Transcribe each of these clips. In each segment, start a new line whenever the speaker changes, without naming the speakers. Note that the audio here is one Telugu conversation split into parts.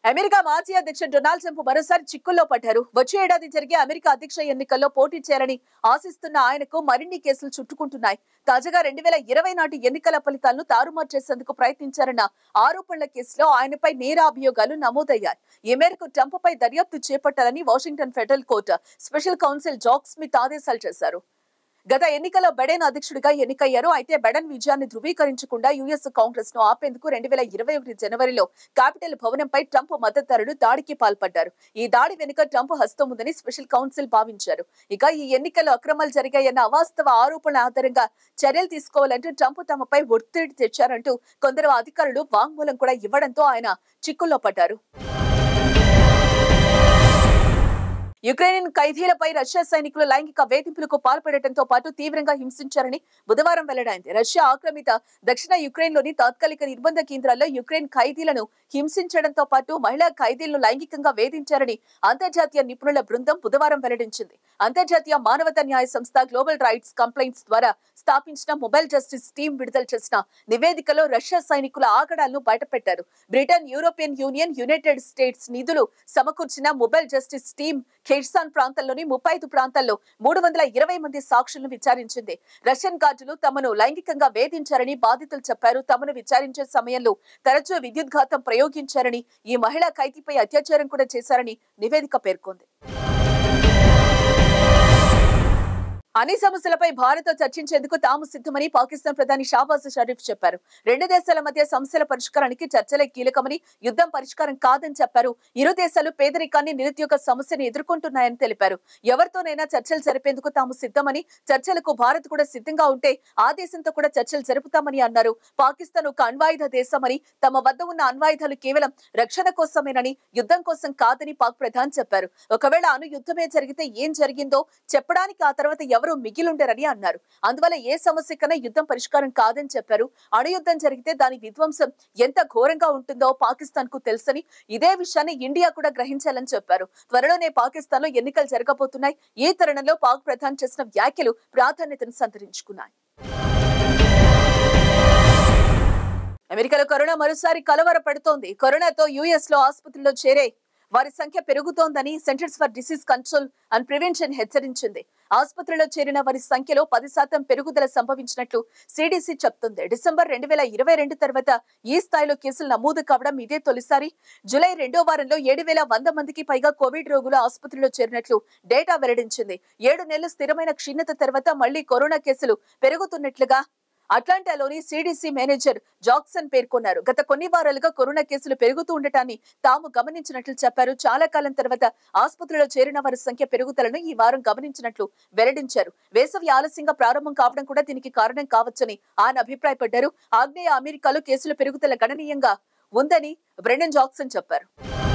అమెరికా మాజీ అధ్యక్షుడు డొనాల్డ్ ట్రంప్ మరోసారి చిక్కుల్లో పడ్డారు. వచ్చే ఏడాది జరిగే అమెరికా అధ్యక్ష ఎన్నికల్లో పోటీ చేయాలని ఆశిస్తున్న ఆయనకు మరిన్ని కేసులు చుట్టుకుంటున్నాయి. తాజాగా 2020 నాటి ఎన్నికల ఫలితాలను తారుమారు చేసేందుకు ప్రయత్నించారన్న ఆరోపణల కేసులో ఆయనపై నేరాభియోగాలు నమోదయ్యాయి. ఈ మేరకు ట్రంప్ పై దర్యాప్తు చేపట్టాలని Washington federal court special counsel Jack Smith ఆదేశాలు చేశారు. గత ఎన్నికల్లో బైడెన్ అధ్యక్షుడిగా ఎన్నికయ్యారు. అయితే బైడెన్ విజయాన్ని ధృవీకరించకుండా యుఎస్ కాంగ్రెస్ ను ఆపేందుకు 2021 జనవరిలో క్యాపిటల్ భవనంపై ట్రంప్ మద్దతుదారులు దాడికి పాల్పడ్డారు. ఈ దాడి వెనుక ట్రంప్ హస్తం ఉందని స్పెషల్ కౌన్సిల్ భావించారు. ఇక ఈ ఎన్నికల్లో అక్రమాలు జరిగాయన్న అవాస్తవ ఆరోపణల ఆధారంగా చర్యలు తీసుకోవాలంటూ ట్రంప్ తమపై ఒత్తిడి తెచ్చారంటూ కొందరు అధికారులు వాంగ్మూలం కూడా ఇవ్వడంతో ఆయన చిక్కుల్లో పడ్డారు. యుక్రెయిన్ ఖైదీలపై రష్యా సైనికులు లైంగిక వేధింపులకు పాల్పడటంతో పాటు తీవ్రంగా హింసించారని బుధవారం వెల్లడైంది. రష్యా ఆక్రమిత దక్షిణ యుక్రెయిన్లోని తాత్కాలిక నిర్బంధ కేంద్రాల్లో యుక్రెయిన్ ఖైదీలను హింసించడంతో పాటు మహిళా ఖైదీలను లైంగికంగా వేధించారని అంతర్జాతీయ నిపుణుల బృందం బుధవారం వెల్లడించింది. అంతర్జాతీయ మానవతా న్యాయ సంస్థ గ్లోబల్ రైట్స్ కంప్లైంట్స్ ద్వారా స్థాపించిన మొబైల్ జస్టిస్ టీం విడుదల చేసిన నివేదికలో రష్యా సైనికుల ఆగడాలను బయటపెట్టారు. Britain, European Union, United States నిధులు సమకూర్చిన మొబైల్ జస్టిస్ టీం ఖెర్సాన్ ప్రాంతంలోని 35 ప్రాంతాల్లో 320 మంది సాక్షులను విచారించింది. రష్యన్ గార్డులు తమను లైంగికంగా వేధించారని బాధితులు చెప్పారు. తమను విచారించే సమయంలో తరచూ విద్యుద్ఘాతం ప్రయోగించారని, ఈ మహిళా ఖైదీపై అత్యాచారం కూడా చేశారని నివేదిక పేర్కొంది. అన్ని సమస్యలపై భారత్ చర్చించేందుకు తాము సిద్ధమని పాకిస్తాన్ ప్రధాని షాబాజ్ షరీఫ్ చెప్పారు. రెండు దేశాల మధ్య సమస్యల పరిష్కారానికి చర్చలే కీలకమని, యుద్ధం పరిష్కారం కాదని చెప్పారు. ఇరు దేశాలు పేదరికాన్ని, నిరుద్యోగ సమస్యను ఎదుర్కొంటున్నాయని తెలిపారు. ఎవరితోనైనా చర్చలు జరిపేందుకు తాము సిద్ధమని, చర్చలకు భారత్ కూడా సిద్ధంగా ఉంటే ఆ దేశంతో కూడా చర్చలు జరుపుతామని అన్నారు. పాకిస్తాన్ ఒక అణ్వాయుధ దేశమని, తమ వద్ద ఉన్న అణ్వాయుధాలు కేవలం రక్షణ కోసమేనని, యుద్ధం కోసం కాదని పాక్ ప్రధాని చెప్పారు. ఒకవేళ అణు యుద్ధమే జరిగితే ఏం జరిగిందో చెప్పడానికి ఆ తర్వాత ఎవరు మిగిలుండరని అన్నారు. అందువల్ల ఏ సమస్యకైనా యుద్ధం పరిష్కారం కాదని చెప్పారు. అణుయుద్ధం జరిగితే దాని విధ్వంసం ఎంత ఘోరంగా ఉంటుందో పాకిస్తాన్ కు తెలుసని, ఇదే విషయాన్ని ఇండియా కూడా గ్రహించాలని చెప్పారు. త్వరలోనే పాకిస్తాన్ లో ఎన్నికలు జరగబోతున్నాయి. ఈ తరుణంలో పాక్ ప్రధాని చేసిన వ్యాఖ్యలు ప్రాధాన్యతను సంతరించుకున్నాయి. అమెరికాలో కరోనా మరోసారి కలవరపడుతోంది. కరోనాతో యుఎస్ లో ఆసుపత్రిలో చేరే వారి సంఖ్య పెరుగుతోందని centres for disease control and prevention హెచ్చరించింది. ఆసుపత్రిలో చేరిన వారి సంఖ్యలో 10% పెరుగుదల సంభవించినట్లు సిడిసి చెప్తుంది. డిసెంబర్ 2022 తర్వాత ఈ స్థాయిలో కేసులు నమోదు కావడం ఇదే తొలిసారి. జూలై 2వ వారంలో 7,100 మందికి పైగా కోవిడ్ రోగులు ఆసుపత్రిలో చేరినట్లు డేటా వెల్లడించింది. 7 నెలలు స్థిరమైన క్షీణత తర్వాత మళ్లీ కరోనా కేసులు పెరుగుతున్నట్లుగా అట్లాంటాలోని సిడిసి మేనేజర్ జాక్సన్ పేర్కొన్నారు. గత కొన్ని వారాలుగా కరోనా కేసులు పెరుగుతూ ఉండటాన్ని తాము గమనించినట్లు చెప్పారు. చాలా కాలం తర్వాత ఆసుపత్రిలో చేరిన వారి సంఖ్య పెరుగుదలను ఈ వారం గమనించినట్లు వెల్లడించారు. వేసవి ఆలస్యంగా ప్రారంభం కావడం కూడా దీనికి కారణం కావచ్చని ఆయన అభిప్రాయపడ్డారు. ఆగ్నేయ అమెరికాలో కేసుల పెరుగుదల గణనీయంగా ఉందని బ్రెండన్ జాక్సన్ చెప్పారు.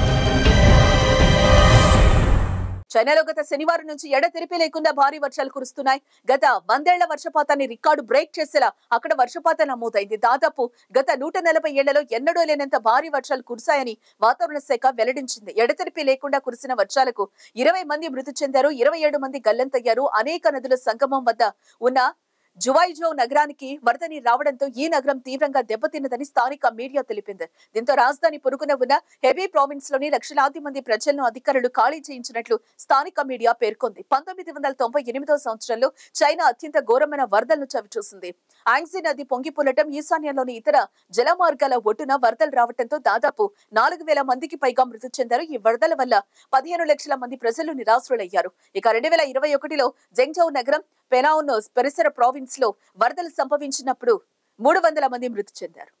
చైనాలో గత శనివారం నుంచి ఎడతెరిపి లేకుండా భారీ వర్షాలు కురుస్తున్నాయి. గత 100 ఏళ్ల వర్షపాతాన్ని రికార్డు బ్రేక్ చేసేలా అక్కడ వర్షపాతం నమోదైంది. దాదాపు గత 140 ఏళ్లలో ఎన్నడూ లేనంత భారీ వర్షాలు కురిశాయని వాతావరణ శాఖ వెల్లడించింది. ఎడతెరిపి లేకుండా కురిసిన వర్షాలకు 20 మంది మృతి చెందారు. 27 మంది గల్లంతయ్యారు. అనేక నదుల సంగమం వద్ద ఉన్న జువైజో నగరానికి వరద నీరు రావడంతో ఈ నగరం తీవ్రంగా దెబ్బతిన్నదని స్థానిక మీడియా తెలిపింది. దీంతో రాజధాని పొరుగున ఉన్న హెబీ ప్రావిన్స్ లోని లక్షలాది మంది ప్రజలను అధికారులు ఖాళీ చేయించినట్లు స్థానిక మీడియా పేర్కొంది. 1998వ సంవత్సరంలో చైనా అత్యంత ఘోరమైన వరదలను చవిచూసింది. యాంగ్జీ నది పొంగిపొలటం, ఈశాన్యంలోని ఇతర జలమార్గాల ఒడ్డున వరదలు రావడంతో దాదాపు 4,000 మందికి పైగా మృతి చెందారు. ఈ వరదల వల్ల 15 లక్షల మంది ప్రజలు నిరాశ్రులయ్యారు. ఇక 2021లో జెంగ్జౌ నగరం, పెనాన్ పరిసర ప్రావిన్స్ లో వరదలు సంభవించినప్పుడు 300 మంది మృతి చెందారు.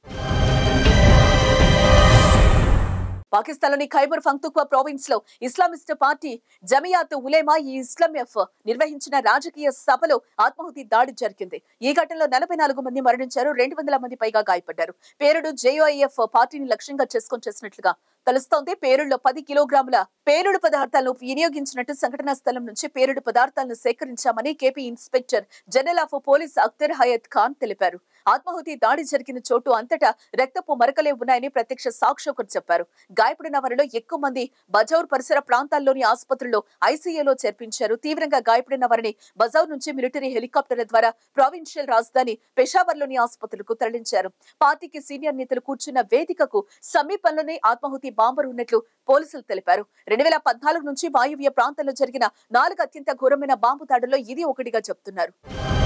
పాకిస్తాన్లోని ఖైబర్ పఖ్తూన్ఖ్వా ప్రావిన్స్ లో ఇస్లామిస్ట్ పార్టీ జమియాత్ ఉలేమా ఈ ఇస్లామియఫ్ నిర్వహించిన రాజకీయ సభలో ఆత్మాహుతి దాడి జరిగింది. ఈ ఘటనలో 44 మంది మరణించారు. 200 మంది పైగా గాయపడ్డారు. పేరుడు జేఓఐఎఫ్ పార్టీని లక్ష్యంగా చేసుకొని చేసినట్లుగా తెలుస్తోంది. పేరుడులో 10 కిలోగ్రాముల పేలుడు పదార్థాలను వినియోగించినట్టు సంఘటనా స్థలం నుంచి పేలుడు పదార్థాలను సేకరించామని KP inspector general of police Akhtar Hayat Khan తెలిపారు. ఆత్మాహుతి దాడి జరిగిన చోటు అంతటా రక్తపు మరకలే ఉన్నాయని ప్రత్యక్ష సాక్షి ఒకరు చెప్పారు. గాయపడిన వారిలో ఎక్కువ మంది బజౌర్ పరిసర ప్రాంతాల్లోని ఆసుపత్రుల్లో ఐసీయూలో చేర్పించారు. తీవ్రంగా గాయపడిన వారిని బజౌర్ నుంచి మిలిటరీ హెలికాప్టర్ల ద్వారా ప్రావిన్షియల్ రాజధాని పెషావర్లోని ఆసుపత్రులకు తరలించారు. పార్టీకి సీనియర్ నేతలు కూర్చున్న వేదికకు సమీపంలోనే ఆత్మాహుతి బాంబర్ ఉన్నట్లు పోలీసులు తెలిపారు. 2014 నుంచి వాయువ్య ప్రాంతంలో జరిగిన 4 అత్యంత ఘోరమైన బాంబు దాడుల్లో ఇది ఒకటిగా చెబుతున్నారు.